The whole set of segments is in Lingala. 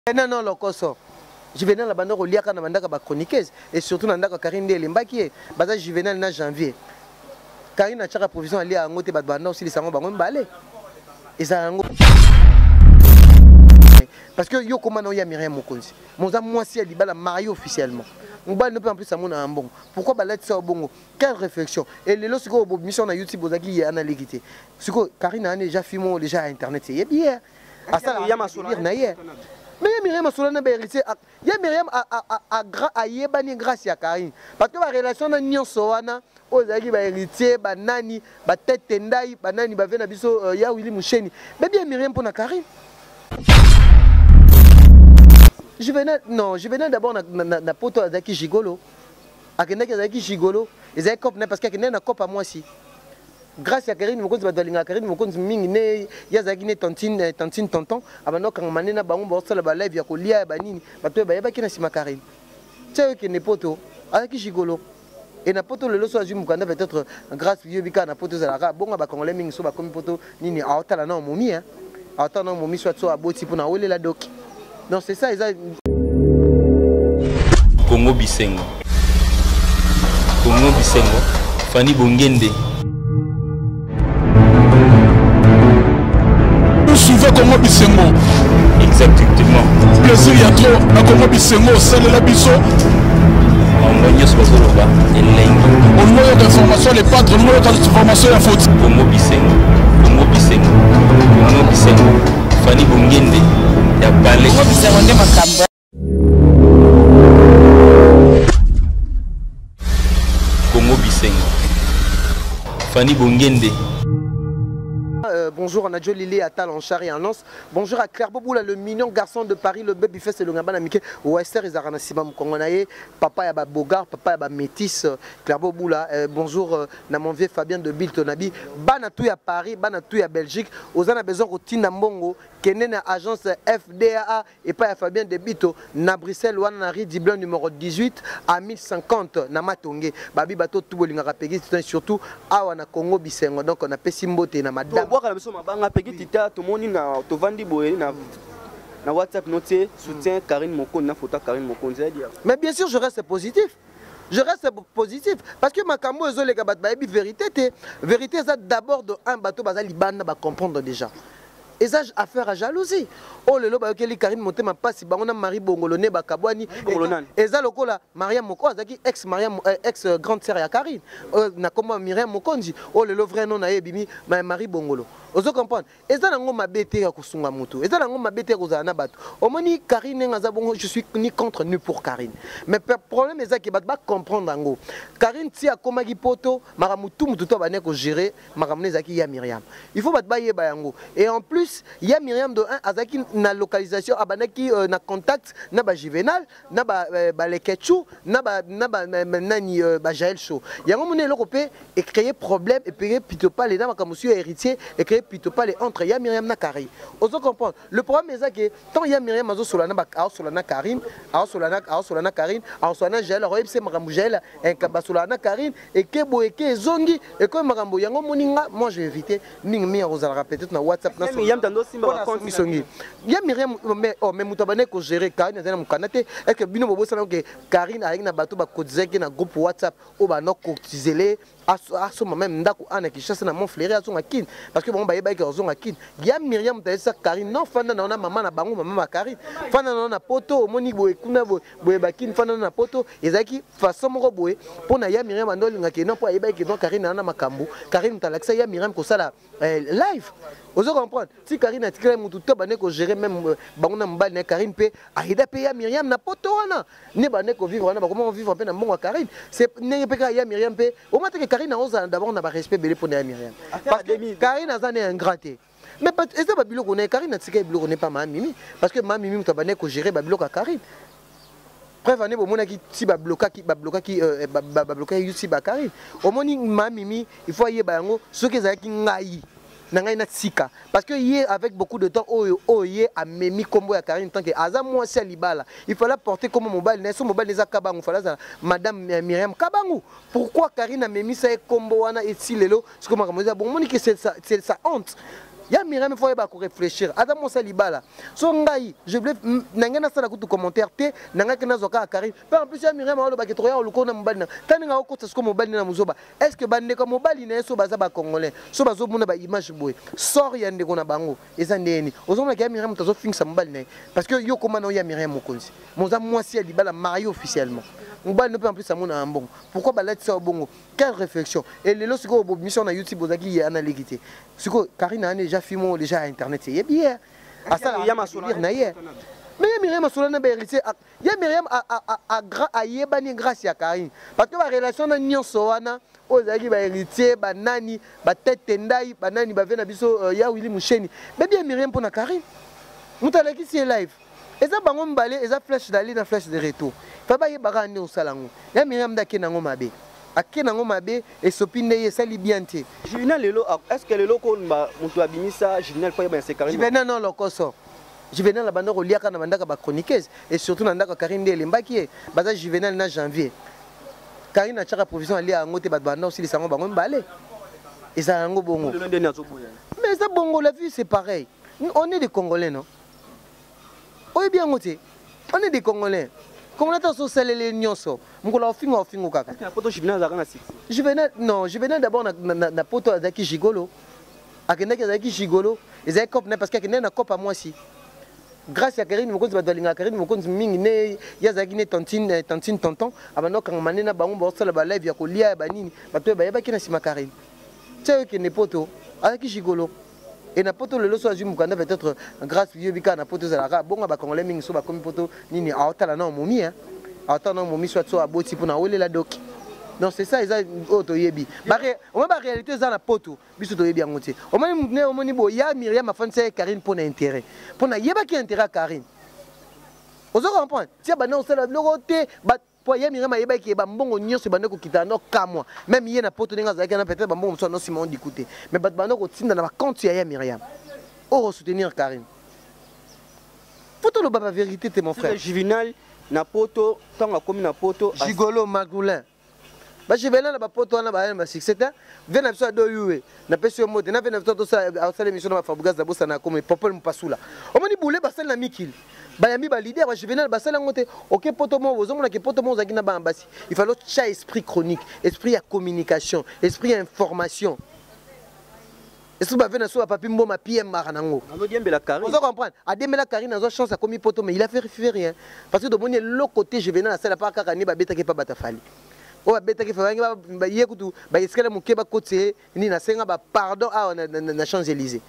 Non, non, lokoso. Juvenal la bande relié à Namandaka ba chroniqueuse et surtout Nandaka Karine de Limbaki. Baza Juvenal na janvier. Karine a chaka provision ali à ngote ba banda aussi les sango bango balé. Et ça ngo. Parce que yo comment non ya Myriam Mokonzi. Mon am moi si elle bala marié officiellement. On ne peut en plus savoir un bon. Pourquoi balet ça au bongo? Quelle réflexion? Et les lorsque vous mission na YouTube vous avez analysé. Ce que Karine a déjà filmé déjà à internet c'est bien. À ça il y a ma sourire naïe. Mais Myriam a soulana héritier. Il y a Myriam a yebani grâce à Karine. Parce que la relation na nyonso wana ozaki ba héritier ba nani ba tête tendai ba nani ba vena biso ya Willy Musheni. Mais bien Myriam pour na Karine. Je venais d'abord na poto azaki gigolo. Akenaki azaki gigolo. Ezaki cop na parce que akenaki na cop à moi aussi. Grâce à Karine Mokonzi badolinga Karine Mokonzi mingi ne yazaki ne tantine tonton abano quand manena bango bosala ba live ya kolia ba nini bato ba yebaki na sima Karine. Tchè que ne poto azaki gigolo. Et na poto le loso azui mukanda peut-être grâce vieux bika na poto zalaka bonga ba congolais mingi so ba komi poto nini aotala na momi hein. Aotala na momi soit so aboti pour na wele la doc. Non c'est ça Congo Bisengo. Congo Bisengo. Fanny Bongende. Congo Bisengo. Exactement. Plaisir y a trop à Congo Bisengo, c'est la biso. On moyen sur Zoloba et Lengi. On moyen d'information les patres, on moyen d'information la faute. Congo Bisengo. Congo Bisengo. Congo Bisengo. Fanny Bongende. Ya balé. Congo Bisengo ne makamba. Congo Bisengo. Fanny Bongende. Bonjour à Nadjo Lili, à Talanchar et à Lens. Bonjour à Claire Boboula, le mignon garçon de Paris, le baby fait c'est le gamba namike. Ouester et Zarana Sibam Kongonaye, papa yaba Bogar, papa yaba Métis, Claire Boboula. Bonjour na mon vieux Fabien de Biltonabi. Banatou à Paris, Banatou à Belgique. Aux a besoin routine Mbongo, Kenen na agence FDAA et pas à Fabien de Bito, na Bruxelles, Wanari Diblon numéro 18 à 1050 na Matongé. Babi bateau tout bolinga rapegi, surtout à Wana Congo Bisengo. Donc on a Pessimbote na madame. Mabanga peki tita to moni na to vandi boye na WhatsApp noté soutien Karine Mokonzi na photo Karine Mokonzi dia. Mais bien sûr je reste positif. Je reste positif parce que ma camo ezo les gabat ba vérité vérité ça d'abord de un bateau bazali libana ba comprendre déjà. Et ça affaire à jalousie. Oh le loba keli Karine monté ma passe ba on a Marie Bongolone ba kabwani et ça lokola Mariam Moko azaki ex grande sœur ya Karine na comment Myriam Mokonzi oh le vrai nom na yebimi Marie Bongolo. Vous comprenez? Et ça nango mabete ya kusunga mutu. Et ça nango mabete ya kozana bato. Omoni Karine ngaza bongo je suis ni contre ni pour Karine. Mais le problème est ça que ba comprendre ngo. Karine ti akoma ki poto maramutu mutu to bane ko gérer maramne zaki ya Myriam. Il faut ba yeba yango. Et en plus, il y a Myriam de 1 azaki na localisation abanaki na contact na ba Juvenal, na ba Leketchou, na ba nani ba Jaël Show. Yango mone lokopé et créer problème et payer plutôt pas les dames comme monsieur héritier et créer plutôt pas les entre ya Myriam na Karine. Vous comprenez? Le problème est ça que tant ya Myriam azo solana ba solana Karine, solana Karine, solana Jaël, royeb c'est marambo Jaël un kabasolana Karine et que boeke zongi et comme marambo yango moninga moi je vais éviter ning mi rozala peut-être na WhatsApp na ya Myriam mais mutabane ko gérer Karine na mukanate est que bino bobo sana que Karine avec na bato ba kodzeki na groupe WhatsApp o ba no kotizele aso même ndako ana ki chasse na mon frère aso makin parce que bon ba yeba ki aso makin ya Myriam ta esa Karine non fanda na maman na bango maman Karine fanda na poto moni boye kuna boye bakin fanda na poto ezaki façon moko boye pona ya Myriam andolinga ke non po yeba ki non Karine na makambu Karine ta laksa ya Myriam ko sala live. Vous comprenez? Si Karine a tiré mon tout bané ko gérer même bangona mbal na Karine pe aida pe ya Myriam na poto wana ne bané ko vivre wana ba comment vivre pe na mbongo Karine c'est ne pe ka ya Myriam pe au moins que Karine a d'abord na ba respect belé pour ya Myriam parce que Karine a zané un gratté mais est-ce que babilo connaît Karine a tiré babilo connaît pas ma mimi parce que ma mimi muta bané ko gérer babilo ka Karine preuve année bomona ki si ba bloquer YouTube Karine au moni ma mimi il faut yeba yango ce que za ki ngai na tsika parce que hier avec beaucoup de temps hier a memi combo ya Karine tant que aza moi c'est libala il fallait porter comme mobile na so mobile les akabangu fallait madame Myriam Kabangu pourquoi Karine a memi ça combo wana et si lelo ce que moi bon moni que c'est ça honte Ya Myriam faut ba ko réfléchir. Adam Moussa Libala. So ngai, je voulais nangana sala kutu commentaire te, nanga kana zoka Karim. En plus ya Myriam alo ba ke troya oluko na mobali na. Tani nga ko tsasko mobali na muzoba. Est-ce que bande ko mobali na so baza ba congolais. So bazo mona ba image boy. Sort ya ndeko na bango. Eza ndeni. Ozomona ke ya Myriam tazo fixa mobali na. Parce que yo komana ya Myriam mokonzi. Moza mwasi ya Libala marié officiellement. Mobali ne peut en plus amona un bon. Pourquoi ba lettre ça au bongo? Quelle réflexion. Et les lorsque au mission na YouTube ozaki ya analytique. Siko Karine a déjà filmé déjà à internet c'est bien. À ça il y a ma soeur na hier. Mais Myriam Masolana ba hérité. Il y a Myriam a yebani grâce à Karine. Parce que la relation na nyonso wana ozaki ba héritier ba nani ba tête ndai ba nani ba vena biso ya Willy Musheni. Mais bien Myriam pour na Karine. Mutala qui c'est live. Et ça bango mbalé et ça flèche d'aller na flèche de retour. Fa ba yebaka ne osalango. Ya Myriam da kenango mabe. Akenango mabe et sopinde ye sali bianté. Juvenal lelo est-ce que lelo ko mba mutu abimisa Juvenal po yeba se Karine. Juvenal non lokoso. Juvenal la banda ko liaka na banda ka ba chroniqueuse et surtout na ndaka Karine de lembaki baza Juvenal na janvier. Karine na chaka provision ali a ngote bat banda aussi les sango bango mbalé. Et ça ngo bongo. Mais ça bongo la vie c'est pareil. On est des Congolais non? Oui bien ngote. On est des Congolais. Comment on a so salé nyonso mukolo ofingo kaka na poto Juvenal za kana 6 Juvenal d'abord na poto azaki gigolo akendaki azaki gigolo ezaki cop na parce que akendaki na cop à moi si grâce à Karine mokonzi badolinga Karine mokonzi mingi ne yazaki ne tantine tonton abano kanga manena bango ba sala ba live ya kolia ba nini bato ba yebaki na sima Karine tse ke ne poto azaki gigolo et na poto lelo so azui mukanda peut-être grâce vieux bika na poto zalaka bonga ba congolais mingi so ba komi poto nini aotala na momi hein aotala na momi soit so aboti pona olela doki non c'est ça ils ont auto yebi on va réalité ça na poto biso to yebi ngote o moni bo ya Myriam afanse Karine pona intérêt pona yeba ki intérêt Karine ozo comprendre ti ba na osala lokote ba po ya Myriam yeba ki ba mbongo nyonso ba ndeko kitana kamwa même ye na poto ninga zaka na peut-être ba mbongo so no Simon dikouté mais ba ndeko tinda na ba compte ya Myriam o soutenir Karine photo lo ba vérité t'es mon frère Juvenal na poto tanga komi na poto gigolo magoulin ba Juvenal ba poto wana ba ma succès vient na biso do yuwe na peso mote na vient na biso to sa asala émission na Fabugas da bossa na comme popol mpasula o moni boule ba sala na mikil ba yami ba leader ba Juvenal ba sala ngote OK poto mo bozo mona ke poto mo zaki na ba ambasi il fallait cha esprit chronique esprit à communication esprit à information. Est-ce que vous avez un papier ma PM maranango? On la Karine. Vous comprenez? À démêler la Karine, a chance à commis poto, mais il a fait rien. Parce que de mon l'autre côté, je venais à la salle à part Karani, ba beta qui pas batafali. Oh beta qui fait ba yekutu, ba iskala mukeba côté, ni na senga ba pardon à na Champs-Élysées.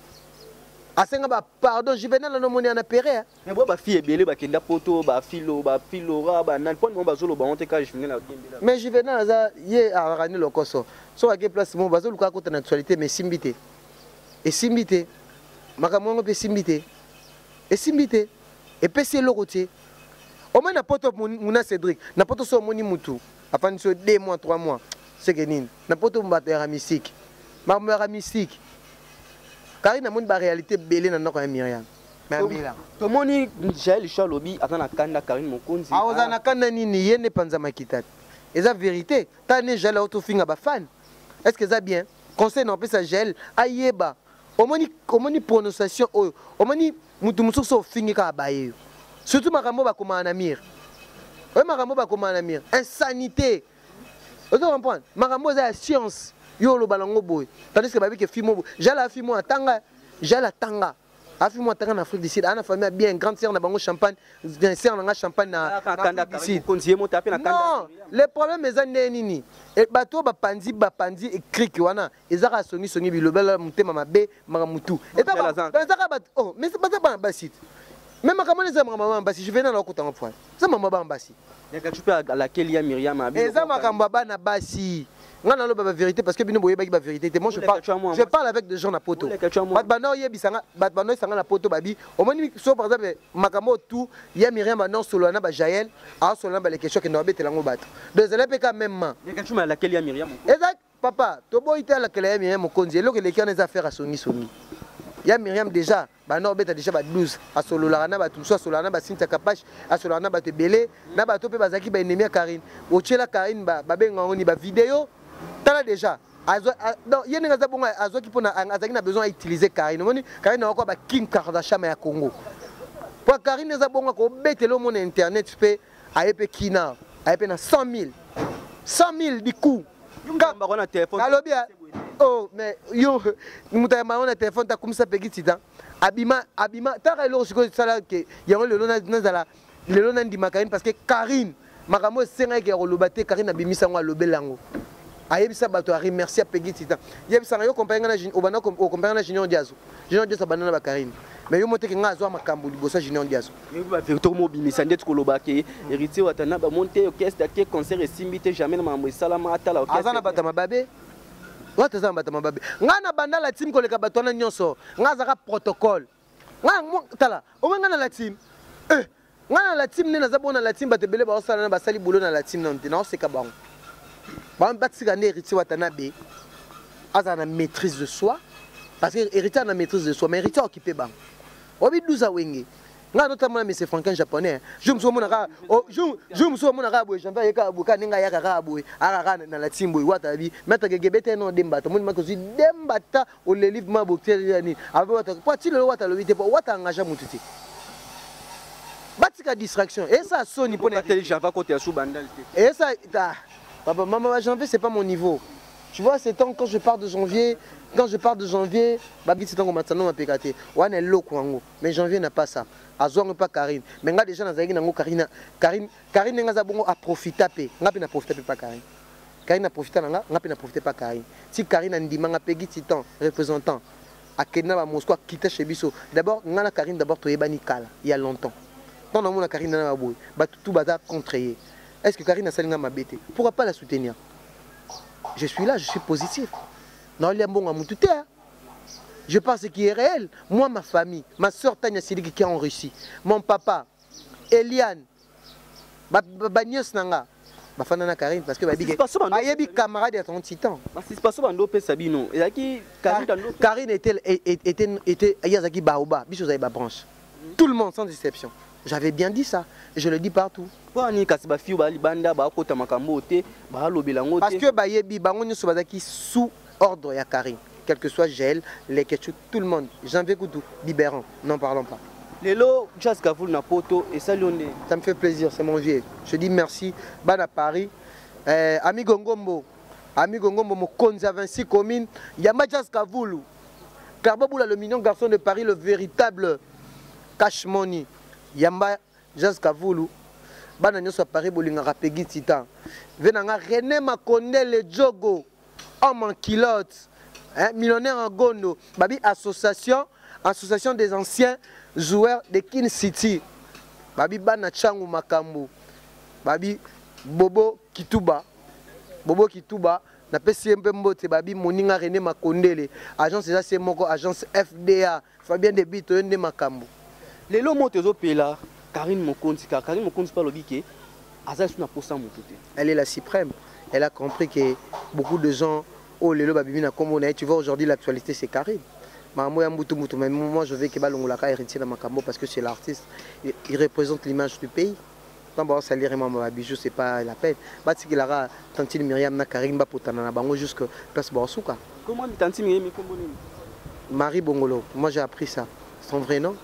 A senga ba pardon, je venais à la nomone en apéré. Mais bon ba fille belé ba kenda poto, ba filora, ba nan point ba zolo ba onte ka je venais la. Mais je venais à yé à rani lokoso. So à quelle place mon bazo luka côté actualité mais simbité. Et simbité. Makamongo pe simbité. Et simbité. Et PC le routier. Au moins na poto muna Cédric, na poto so moni mutu. Afin sur 2 mois 3 mois. C'est que nini. Na poto mbatera mystique. Mamera mystique. Car il a une réalité belé na noko ya Myriam. Mais ambila. To moni Jaël Chalobi atana kanda Karine Mokonzi. Ah ozana kanda nini yene panza makitati. Et la vérité, tane Jaël auto finga ba fan. Est-ce que ça bien? Conseil non plus ça Jaël ayeba. Omoni prononciation omoni mutu musu so fingi ka baye. Surtout makambo ba koma na mir. Makambo ba koma na mir. Insanité. Vous comprenez? Makambo za science. Yo lo balango boy. Tandis que babi ke fimo Jaël a fimo atanga. Jaël atanga. Afimo atanga en Afrique du Sud. Ana famille bien grande sœur na bango champagne. Bien sœur na champagne na kanda Karine Mokonzi mo tapé na kanda. Non, le problème est nini. Et bateau ba pandi écrit wana ezaka songi bilobela mutema mabe maramutu. Et pas ezaka bat oh mais c'est pas ça ba basit. Même quand on est maman basi je venais na okota point. Ça maman ba basi. Ya ka tu peux à laquelle il y a Myriam abi. Ezama kamba ba na basi. Ngana lo ba vérité parce que bino boye ba vérité. Moi je parle avec des gens na poto. Batbano yebisanga batbano sanga na poto babi. Au moins so par exemple makambo tout ya Myriam non solo na ba Jaël a solo na ba les questions que no betela ngo bato. Donc elle peut quand même. Ya ka tu à laquelle il y a Myriam. Exact papa, to boy ta laquelle ya Myriam Mokonzi lo que les gens les affaires à songi. Ya Myriam déjà ba no beta déjà ba 12 a solo la na ba tout so solo na ba Sinta Kapache a solo na ba te belé na ba to pe bazaki ba ennemi Karine. O tchela Karine ba benga ngoni ba vidéo. Tala déjà Donc, il y a des gens qui ont besoin d'utiliser Karine. Karine a encore Kim Kardashian à Congo. Pour Karine, ils ont besoin de mon internet, à Kina, à 100 000. 100 000 du coup. Oh, mais yo, nous avons un téléphone, tu as comme ça, petit. Abima, tu as le nom de Karine parce que Karine, Makamo c'est un qui a relobaté, Karine a bimisa moi le belango. Ayebisa bato a remercier Peggy Titan. Yebisa yo compagnie na Obana au compagnie na Junior Diazo. Junior Diazo banana ba Karine. Mais yo monte que ngazo makambo libosa Junior Diazo. Mais ba Victor Mobimisa ndet kolobake héritier watana ba monter orchestre ke concert esimbite jamais na mambo salama atala orchestre. Azana bata mababe. Wata zana bata mababe. Ngana banda la team koleka bato na nyonso. Ngaza ka protocole. Nga tala. O ngana la team. Ngana la team nena zabona la team batebele ba osala na basali boulot na la team nonte na oseka bango. Ba mbatsika ne héritier watanabe azana maîtrise de soi parce que héritier a maîtrise de soi mais héritier occupé bango. Obi 12 wenge. Nga notamment mais c'est franquin japonais. Je me suis monaka je me suis monaka boy j'en vais ka buka ninga yaka ka boy ara na la team boy watabi meta gebete no demba to moni makozi demba ta o le livre ma bokter ni avec wata pas ti le wata le vite pas wata ngaja mututi. Batika distraction et ça sonne pour intelligent va côté sous bandal. Et ça papa maman janvier c'est pas mon niveau. Tu vois c'est temps quand je pars de janvier babi c'est temps comme maintenant ma pécaté. Wan est loko ngo mais janvier n'a pas ça. Azong pas Karine. Mais nga déjà na zangi nango Karine nga za bongo a profiter pe. Nga pe na profiter pas Karine. Karine na profiter nga pe na profiter pas Karine. Si Karine ndima nga pegi titan représentant à Kenya ba Moscou quitter chez biso. D'abord nga na Karine d'abord to yebani kala il y a longtemps. Quand on a Karine na baboy, ba tout bata contrer. Est-ce que Karine a salinga ma bête? Pourquoi pas la soutenir? Je suis là, je suis positif. Non, il y a un bon amour tout est. Je pense ce qui est réel. Moi, ma famille, ma soeur Tania Sidiki qui est en Russie, mon papa, Eliane, ma nièce Nanga, ma femme Nana Karine, parce que ma big camarade à 36 ans. Karine était Yazaki Baoba, Bichou Zaïba branche. Tout le monde sans exception. J'avais bien dit ça, et je le dis partout. Parce que Bayebi, Bangon Soubazaki sous ordre ya Karine. Quel que soit Gel, les Ketchou, tout le monde. Jean-Vé Koutou, Libérant, n'en parlons pas. Lelo, Jazz Kavoul na poto et salué. Ça me fait plaisir, c'est mon vieux. Je dis merci. Ban à Paris. Ami Gongombo, mon Konza 26 communes. Yama Jazz Kavoulou. Karbaboula, le mignon garçon de Paris, le véritable cash money. Yamba Jazz Kavoulou. Ban à soit Paris, Bolinga Rapegui Titan. Venanga René Makonde, le Jogo. Homme en kilote. Millionnaire en Gondo. Babi association des anciens joueurs de Kin City. Babi Bana Changu Makambo. Babi Bobo Kituba. Na PCMP Mbote. Babi Moninga René Makondele. Agence déjà c'est mon agence FDA. Fabien de Bito Yende Makambo. Les lots motos au pays là. Karine Mokonzi pas le biquet. Elle est la suprême. Elle a compris que beaucoup de gens. Oh, les lots babimina comme tu vois aujourd'hui l'actualité c'est Karine. Mais moi je veux que Balongolaka héritier dans Makambo parce que c'est l'artiste. Il représente l'image du pays. Quand on salir ma bijou c'est pas la peine. Bati qu'il aura tantine Myriam na Karine ba potana na bango jusque place Borsouka. Comment tantine Myriam Komboni? Marie Bongolo. Moi j'ai appris ça. Son vrai nom?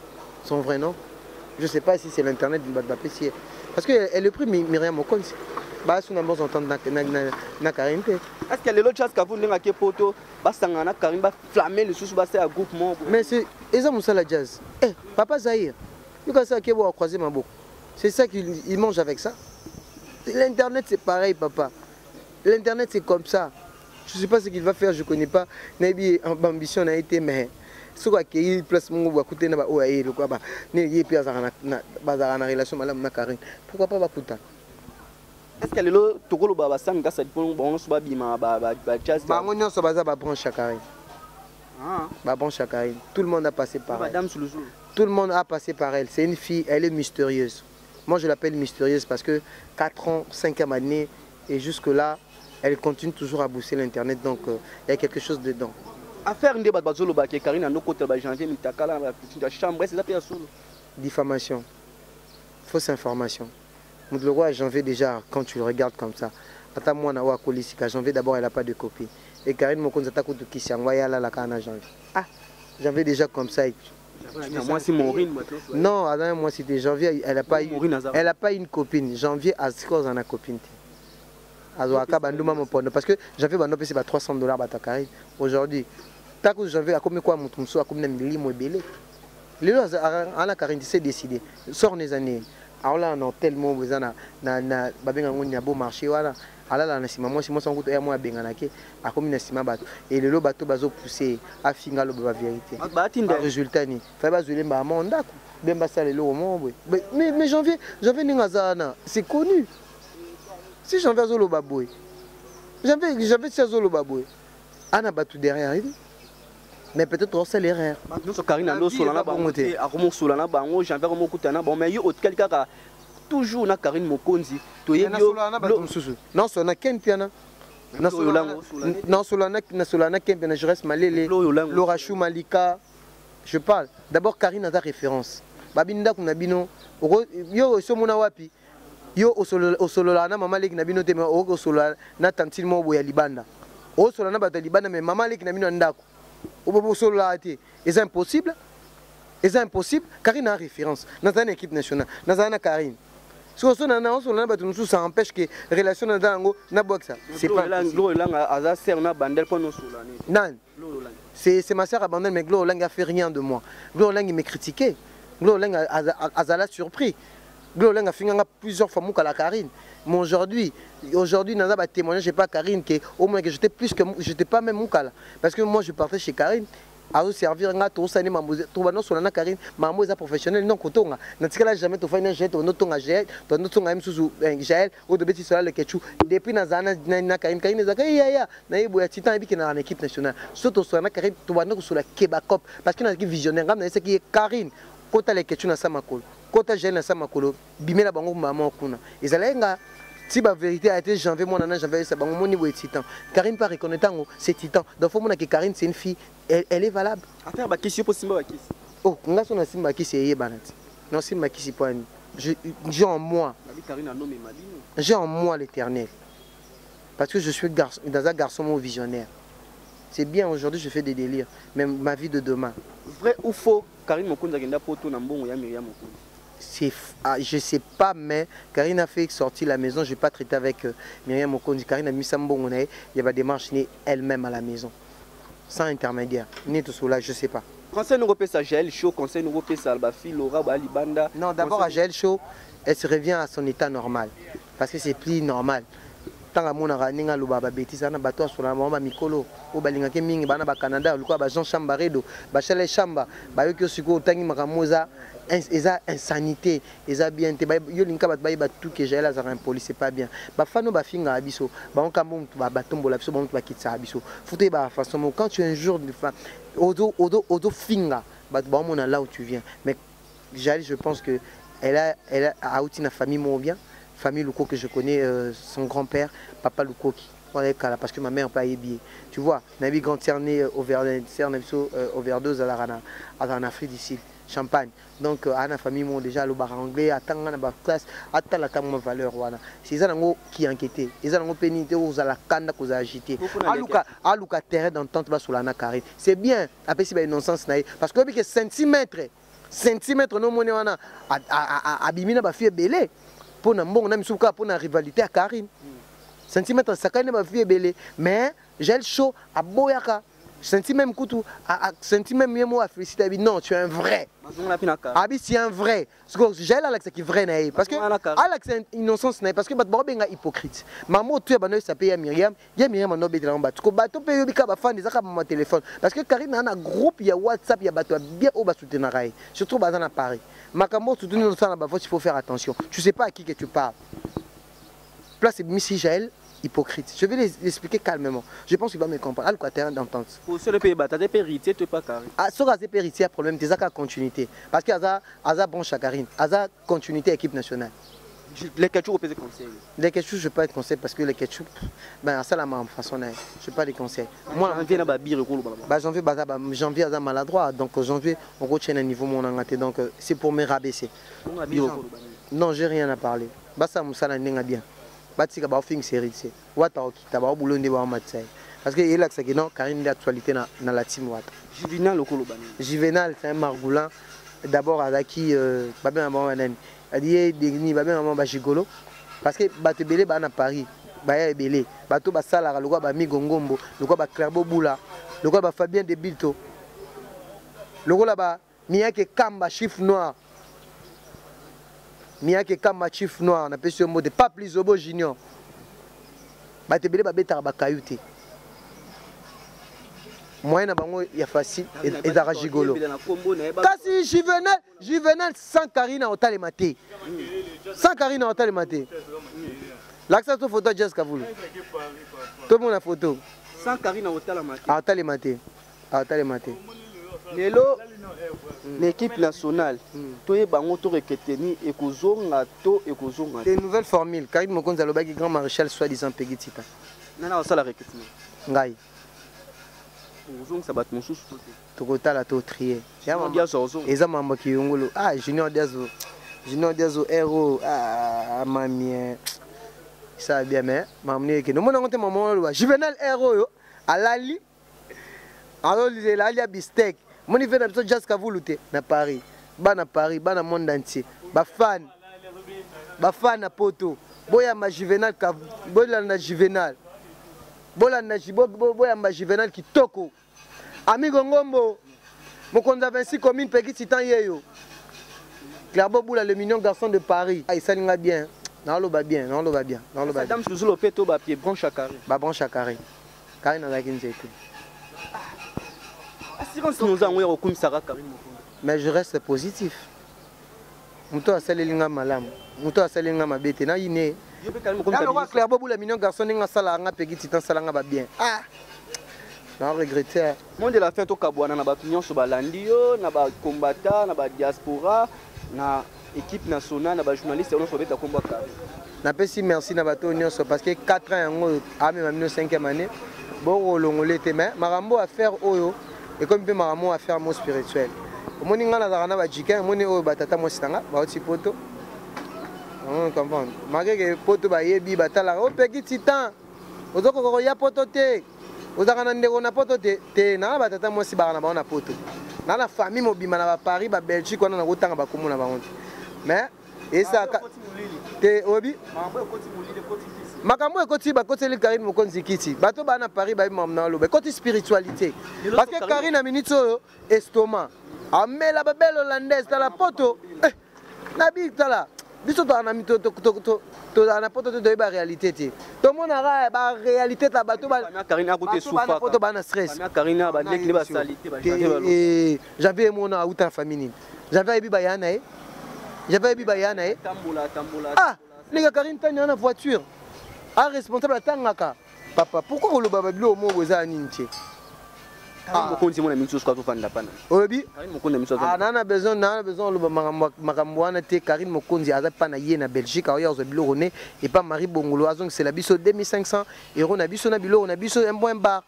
Je sais pas si c'est l'internet du Badbapessier. Parce que elle est pris Myriam Okonsi. Bah si on a besoin d'entendre na Karine. Est-ce que les autres choses qu'avant n'a que poto basangana Karine ba flammer le sous basé à groupement. Mais c'est Eza Moussala Jazz. Eh papa Zahir. Tu vois ça qui va croiser ma bouche. C'est ça qu'il mange avec ça. L'internet c'est pareil papa. L'internet c'est comme ça. Je sais pas ce qu'il va faire, je connais pas. Nabi ambition a été mais ce qui place mon va coûter na ba oaé le quoi ba ne y puis na relation madame na Karine. Pourquoi pas ba coûter? Est-ce que les autres Togolo Baba Sam Gassa pour bon soit bima ba jazz ba ngonion so baza ba branche Karine. Ba branche Karine. Tout le monde a passé par elle. Madame sous le jour. Tout le monde a passé par elle. C'est une fille, elle est mystérieuse. Moi je l'appelle mystérieuse parce que 4 ans, 5e année et jusque là, elle continue toujours à bosser l'internet donc il y a quelque chose dedans. Affaire ndé ba bazolo ba Karine na noko ba janvier mitakala la chambre c'est la paix solo. Diffamation. Fausse information. Le roi janvier déjà, quand tu le regardes comme ça, attends moi na wa kolisika janvier d'abord elle n'a pas de copie. et Karine Mokonzi ta kutu kisiangwa ya la kana janvier. Ah, janvier déjà comme ça. Moi c'est Maureen maintenant. Non, avant moi c'était janvier, elle a pas une copine. Janvier à cause en a copine. Azoaka banduma mon pondo parce que janvier bando c'est pas $300 bata Karine. Aujourd'hui, ta kutu janvier a comme quoi mutumso a comme na milimo belé. Les gens à Karine s'est décidé. Sort les années. Alors là on a tellement besoin na babenga ngoni ya beau marché voilà. Alala na sima moi si moi sans goûter moi benga ke a comme na sima bato et le bato bazo pousser a finga lo ba vérité. Résultat ni fa bazule ba monda ko bemba sale lo mo mais janvier ningazana c'est connu. Si janvier zo lo baboy. Janvier si zo lo baboy. Ana bato derrière lui. Mais peut-être c'est l'erreur. Nous so Karine ando solana ba monter a comme solana ba ngo janvier mo kutana bon mais yo autre quelqu'un toujours na Karine Mokonzi to yebio non solana ken piana non solana ken piana je reste malélé Laura Chou Malika je parle d'abord Karine a ta référence babinda kuna bino yo somona wapi yo osolola na mama leki na bino te o solola na tantine mo boya libanda o solola na bata libanda mais mama leki na bino ndako o solola te c'est impossible. C'est impossible. Karine a référence dans une équipe nationale dans une Karine. Si on ça empêche que les relations dans c'est pas c'est ma soeur abandonne mais Glo Lang a fait rien de moi. Glo Lang il m'a critiqué. Glo Lang a surpris. Glo Lang a fini plusieurs fois à la Karine. Mais aujourd'hui dans un témoignage j'ai pas Karine que au moins que j'étais pas même Moukala parce que moi je partais chez Karine. A servir nga to sani mamboze to bano solana Karine mambo eza professionnel non kotonga natikala jamais to fina jet to notonga jet to notonga msusu Jael o de beti sola le kechu depuis nazana na Karine zaka ya na yebo ya titan ebiki na équipe nationale surtout solana Karine to bano ko sola kebakop parce que na ki visionnaire ngam na c'est Karine kota le kechu na samakolo kota Jael na samakolo bimela bango maman kuna ezalenga. Si la vérité a été janvier, moi, janvier, c'est bon, mon niveau est titan. Karine pas reconnaître c'est titan. Donc, il faut que Karine, c'est une fille, elle est valable. Attends, bah, question pour Simba Bakis. Oh, on a son Simba Bakis, c'est Yebanat. Non, Simba Bakis, c'est pas. J'ai en moi. J'ai en moi l'éternel. Parce que je suis dans un garçon visionnaire. C'est bien, aujourd'hui, je fais des délires. Même ma vie de demain. Vrai ou faux, Karine Mokonzi a gagné pour tout dans bon, Myriam Mokonzi. Je ne sais pas, mais Karine a fait sortir la maison. Je ne vais pas traiter avec Myriam Mokonzi. Karine a mis ça bon, il y a des démarches elle-même à la maison, sans intermédiaire. Ni tout cela, je ne sais pas. Conseil européen, ça Jael Show, conseil européen, ça Albafi, Laura, Balibanda. Non, d'abord à Jael Show, elle se revient à son état normal. Parce que c'est plus normal. Tant que mon araninga lubaba bêtise na bato sur la mama mikolo o balinga ke mingi bana ba Canada luko ba Jean Chambaredo ba Chale Chamba ba yoki siko tangi makamoza eza insanité eza bien te ba yo linka bat ba tout que j'ai là za police c'est pas bien ba fano ba finga abiso ba on kambo ba tombola biso ba ba kitsa abiso fouté ba façon quand tu es un jour de fin odo finga ba on a là où tu viens mais je pense que elle a outi na famille mon bien. Famille Luko que je connais, son grand-père, Papa Luko, parce que ma mère n'a pas ébié. Tu vois, Nabi grand cerné overdose en Afrique d'ici, Champagne. Donc, à la famille, moi déjà, le bar anglais, à la classe, à la valeur. C'est ça qui inquiétait. C'est ça qui pénité, aux à la canne, aux agité. À Luka, terrain d'entente sur la Karine. C'est bien, après, c'est une nonsense. Parce que centimètres, non, mon wana, à Bimina, ma fille belé. Pour une rivalité à Karine. Centimètre, ça quand même vie belé. Mais j'ai le show à Boyaka. Centimètre Koutou, centimètre moi à féliciter. Non, tu es un vrai. Abi, c'est un vrai. J'ai Alex qui est vrai. Parce que Alex est innocence. Parce que Batbo est hypocrite. Maman, tu es banné, ça paye à Myriam. Il y a Myriam en obéit dans le bateau. Bateau paye au fan des accords mon téléphone. Parce que Karine a un groupe, il y a WhatsApp, il y a bateau bien au bas soutenir. Surtout à Paris. Macambo, soutenir le sang là-bas, il faut faire attention. Tu ne sais pas à qui que tu parles. Place c'est Missy Jael. Hypocrite. Je vais l'expliquer calmement. Je pense qu'il va me comprendre. À quoi terrain d'entente. Pour ce pays, tu as des péritiers, tu n'es pas carré. Ah, sur les péritiers, il y a problème. Tu as continuité. Parce qu'il y a bon chakarine. Il y a continuité équipe nationale. Les ketchup, vous pouvez conseiller. Les ketchup, je ne peux pas les conseiller parce que les ketchup, ben, ça la même façon. Je ne peux pas les conseiller. Moi, janvier, à maladroit. Donc, janvier, on retient un niveau mon angaté. Donc, c'est pour me rabaisser. Non, j'ai rien à parler. Ça, ça bien. batika ba film série c'est wata okita ba boulonde ba matsa parce que il a que non Karine d'actualité na la team wata Juvenal Okolobani Juvenal c'est un margoulant d'abord avec qui ba bien maman nani a dit degni ba bien maman ba gigolo parce que bato belé ba na Paris ba ya belé bato ba sala ka lokwa ba migongombo lokwa ba Clairbo Boula lokwa ba Fabien de Bilto lokwa ba Miyake Kamba chiffre noir Miyake Kamba chiffre noir na pesi mot de pas plus Obo Junior bato belé ba betara ba kayuté moyen na bango ya facile et za gigolo kasi Juvenal sans Karine na hôtel maté sans Karine na hôtel maté l'accès to photo Jessica Voulou tout le monde a photo sans Karine na hôtel maté hôtel maté lelo l'équipe nationale toye bango to reketeni ekozonga to ekozonga des nouvelles formules Karine Mokonza lobaki grand maréchal soi-disant Pegitita nana osala reketeni ngai ozonga sabat mosusu tokotala to trier eza mambo kiyongolo Junior Diazo héros mamie ça bien mais mamne ke no mona ngote maman lo Juvenal héros yo alali alali bistek moni fait na biso Jessica Voulou te na Paris bana monde entier ba fan na poto boya ma Juvenal ka bola na Juvenal bola na boya ma Juvenal kitoko amigo ngombo mokonza 26 communes Pegiti tan yeyo Clairbo Boula le mignon garçon de Paris il s'aligne bien non lo ba bien Madame Suzulo peto ba pied branche à carré Karine na lakin zete assurance nous avons recours Sarah Karine Mokonza mais je reste positif muto asalelinga malamu muto asalinga mabete na ine Clairbo Boula mignon garçon ninga sala nga Pegiti tan sala nga ba bien non regretter monde de la fin to kabwana na ba opinion so balandi yo na ba combattant na ba diaspora na équipe nationale na ba journaliste on so beta combat carré na pesi merci na bato nyonso parce que 4 ans yango ame ma 5e année bon longolé te mais marambo à faire oyo et comme pe marambo à faire mon spirituel omoni nga na zakana ba jikin moni oyo batata mo sitanga ba oti poto on comprend magege poto ba yebi batala o Pegiti tan ozoko ko ya poto te ozakana ndeko na poto te na batata mo si ba na ba na poto na la famille mobima na ba Paris ba Belgique wana na kotanga ba komona ba honte mais et ça te obi makambo ekoti ba koteli Karine Mokonzi kiti bato ba na Paris ba mamna lobe koti spiritualité parce que Karine na minute oyo estomac amela ba belle hollandaise tala poto na bi tala biso to na mito to na poto to ba réalité te to mona ra ba réalité ta bato ba Karine a côté souffrance poto ba na stress Karine ba nekli ba salité ba j'avais mon a outa famille j'avais ebi ba yana tambola les gars Karine tanya na voiture responsable atangaka papa pourquoi on le baba bilo mo goza ninche Mokonzi mona minso kwa tofanda pana obi Karine Mokonzi minso nana besoin le makambo wana te Karine Mokonzi aza pana ye na Belgique ayo zo bilo ne et pas Marie Bongolo azong c'est la biso 2500 € na biso na bilo na biso un point barre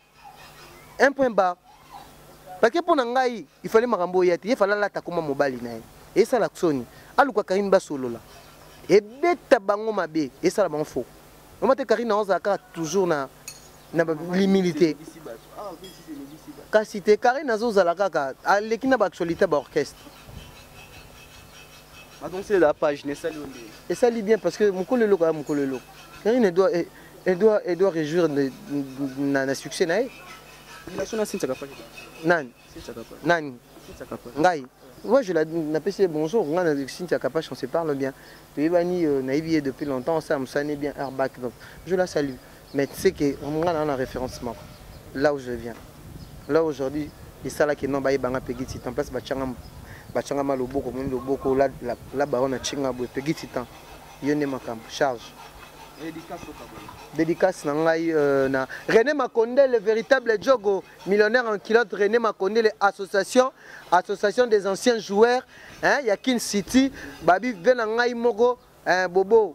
parce que pour ngai il fallait makambo yati il fallait la takoma mobali na et ça la soni aluka Karine basolola et beta bango mabe et ça la bango faux on te Karine ozaka toujours na l'humilité kasi te Karine azozala kaka aleki na ba actualité ba orchestre donc c'est la page ne sali et ça lit bien parce que mukolelo Karine doit réjouir na succès na nani ngai moi je l'appelle bonjour on Cynthia Kapache on se parle bien Bani naïvier depuis longtemps ça me sonne bien Airback donc je la salue mais tu sais que on a un référencement là où je viens là aujourd'hui et ça là qui non ba banga Pegiti en place bachanga maloboko mon loboko la baronne chinga bo Pegiti tan yone makam charge dédicace na ngai na René Makonde le véritable jogo millionnaire en kilote René Makonde l'association des anciens joueurs Yakin City babi vena ngai moko bobo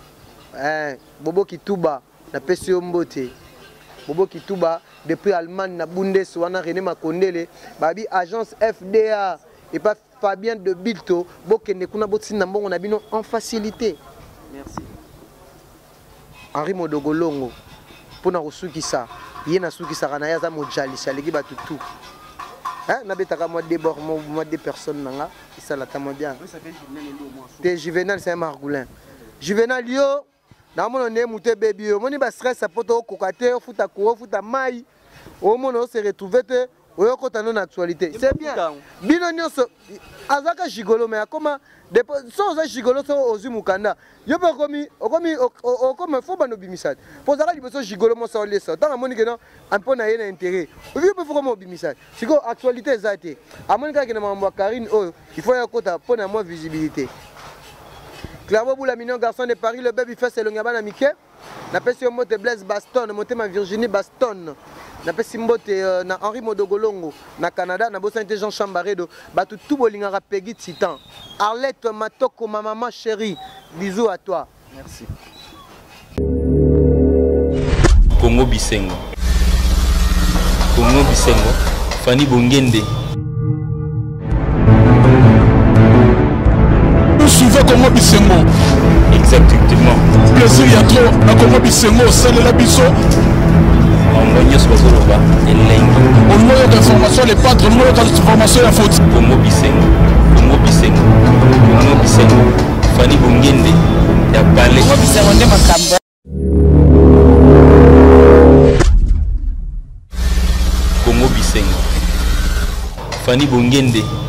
Kituba na pesio mbote bobo Kituba depuis Allemagne na Bundes wana René Makonde babi agence FDA et pas Fabien de Bilto bokende kuna botsina mbongo na bino en facilité. Merci. Henri Modogolongo pour na kosukisa ye na sukisa na yaza mojalisa leki batu tout hein na betaka moi débord moi des personnes nanga ça la tellement bien des Juvenal c'est Margoulin Juvenal yo na mono ne muté baby yo moni ba stress poto kokate futa ko futa mai au mono se retrouver te oyo kota non actualité c'est bien bino nyonso azaka gigolo mais comment so za gigolo so ozimukanda yo ba komi okomi fo bano bimisat po zaka liboso gigolo mo sa lesa tant amoni que non ampona yena intérêt oyo pe fo ko mo bimisat siko actualité zate amoni ka kina mambo Karine oh il faut ya kota pona moi visibilité Clairement pour la mignon garçon de Paris le baby fait c'est le ngaba na mike na pesi yo mote Blaise Baston mote ma Virginie Baston na pesi mbote na Henri Modogolongo na Canada na bosante Jean Chambaredo batu tout bolingaka Peggy Titan Arlette Matoko ma maman chérie bisous à toi merci Congo Bisengo Fanny Bongende Suivez Congo Bisengo. Exactement. Plaisir y a trop na Congo Bisengo, c'est la biso. On moyen soit là et lengi. On moyen d'information les padres, on moyen d'information la faute. Congo Bisengo. Fanny Bongende ya balé. Congo Bisengo ndé makambo. Congo Bisengo. Fanny Bongende